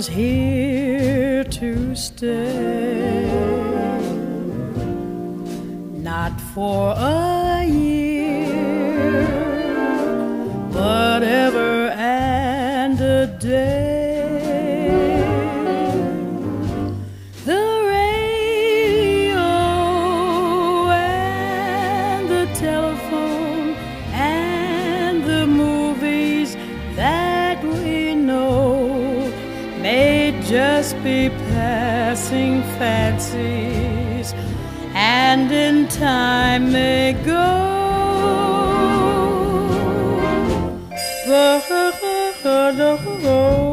was here to stay. Not for a year, but ever and a day. The radio and the telephone and the movies that we know may just be passing fancies, and in time may go. But